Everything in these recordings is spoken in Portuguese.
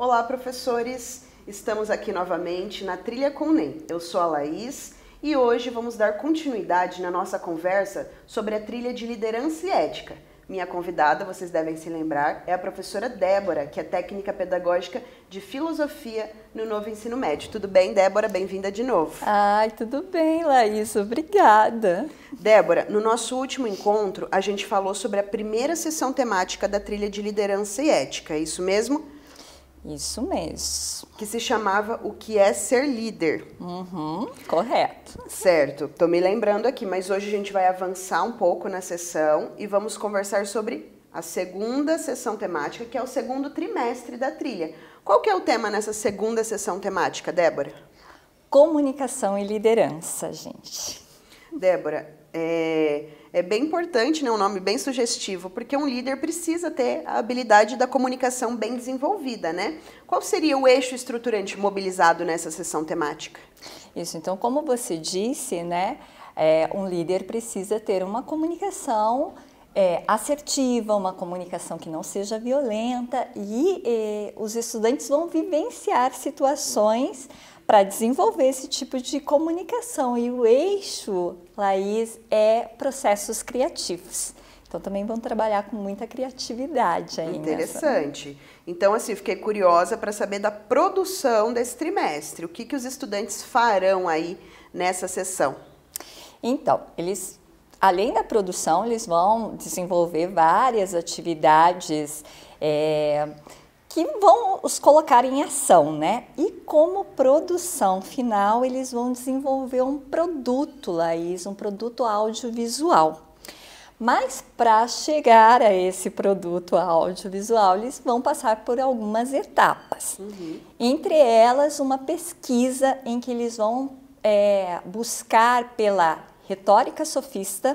Olá, professores! Estamos aqui novamente na Trilha com o NEM. Eu sou a Laís e hoje vamos dar continuidade na nossa conversa sobre a trilha de liderança e ética. Minha convidada, vocês devem se lembrar, é a professora Débora, que é técnica pedagógica de filosofia no Novo Ensino Médio. Tudo bem, Débora? Bem-vinda de novo. Ai, tudo bem, Laís. Obrigada. Débora, no nosso último encontro, a gente falou sobre a primeira sessão temática da trilha de liderança e ética, é isso mesmo? Isso mesmo. Que se chamava O que é ser líder. Correto. Certo, estou me lembrando aqui, mas hoje a gente vai avançar um pouco na sessão e vamos conversar sobre a segunda sessão temática, que é o segundo trimestre da trilha. Qual que é o tema nessa segunda sessão temática, Débora? Comunicação e liderança, gente. Débora, é bem importante, né, um nome bem sugestivo, porque um líder precisa ter a habilidade da comunicação bem desenvolvida, né? Qual seria o eixo estruturante mobilizado nessa sessão temática? Isso, então, como você disse, né, um líder precisa ter uma comunicação assertiva, uma comunicação que não seja violenta e os estudantes vão vivenciar situações para desenvolver esse tipo de comunicação. E o eixo, Laís, é processos criativos. Então, também vão trabalhar com muita criatividade aí. Interessante. Então, assim, fiquei curiosa para saber da produção desse trimestre. O que os estudantes farão aí nessa sessão? Então, além da produção, eles vão desenvolver várias atividades que vão os colocar em ação, né? E como produção final, eles vão desenvolver um produto, Laís, um produto audiovisual. Mas para chegar a esse produto audiovisual, eles vão passar por algumas etapas. Entre elas, uma pesquisa em que eles vão buscar pela retórica sofista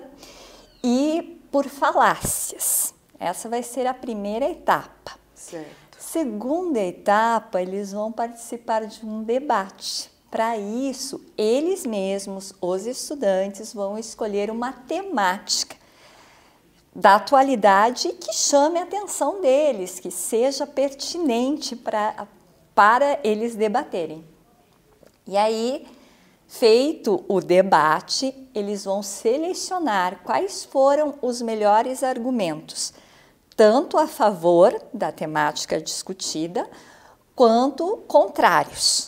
e por falácias. Essa vai ser a primeira etapa. Certo. Segunda etapa, eles vão participar de um debate. Para isso, eles mesmos, os estudantes, vão escolher uma temática da atualidade que chame a atenção deles, que seja pertinente para eles debaterem. E aí, feito o debate, eles vão selecionar quais foram os melhores argumentos, tanto a favor da temática discutida, quanto contrários.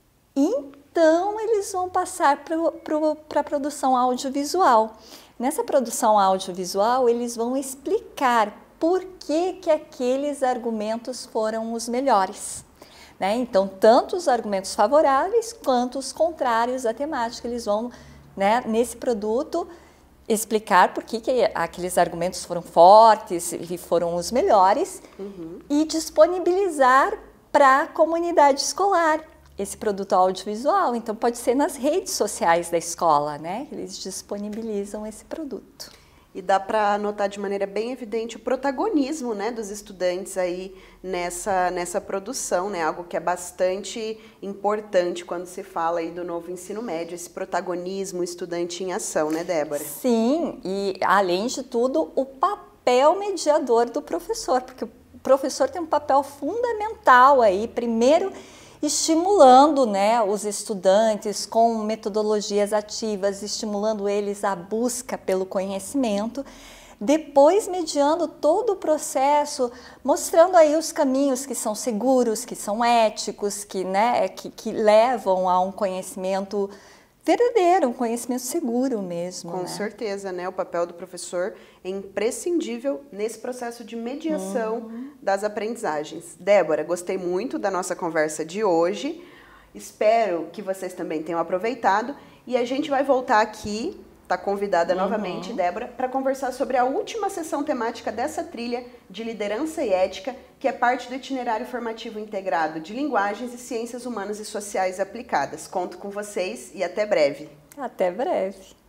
Então, eles vão passar para a produção audiovisual. Nessa produção audiovisual, eles vão explicar por que aqueles argumentos foram os melhores. Né? Então, tanto os argumentos favoráveis quanto os contrários à temática, eles vão, né, nesse produto, explicar por que aqueles argumentos foram fortes e foram os melhores e disponibilizar para a comunidade escolar esse produto audiovisual. Então, pode ser nas redes sociais da escola, né? Eles disponibilizam esse produto. E dá para notar de maneira bem evidente o protagonismo, né, dos estudantes aí nessa produção, né, algo que é bastante importante quando se fala aí do novo ensino médio, esse protagonismo estudante em ação, né, Débora? Sim, e além de tudo, o papel mediador do professor, porque o professor tem um papel fundamental aí, primeiro estimulando, né, os estudantes com metodologias ativas, estimulando eles à busca pelo conhecimento, depois mediando todo o processo, mostrando aí os caminhos que são seguros, que são éticos, que levam a um conhecimento verdadeiro, um conhecimento seguro mesmo. Com certeza, né? O papel do professor é imprescindível nesse processo de mediação das aprendizagens. Débora, gostei muito da nossa conversa de hoje. Espero que vocês também tenham aproveitado. E a gente vai voltar aqui, está convidada novamente, Débora, para conversar sobre a última sessão temática dessa trilha de liderança e ética, que é parte do itinerário formativo integrado de linguagens e ciências humanas e sociais aplicadas. Conto com vocês e até breve. Até breve.